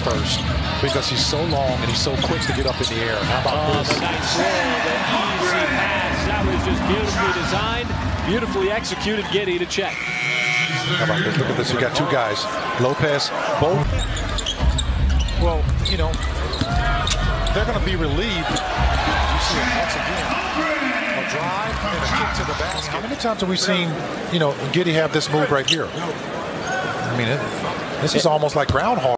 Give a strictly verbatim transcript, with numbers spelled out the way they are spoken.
first because he's so long and he's so quick to get up in the air. How about oh, this? The nice roll, the easy pass. That was just beautifully designed, beautifully executed. Giddey to Chet. How about this? Look at this. You got two guys. Lopez, both. Well, you know, they're going to be relieved. You see it once again. A drive and a kick to the basket. How many times have we seen, you know, Giddey have this move right here? I mean, it, this is almost like groundhog.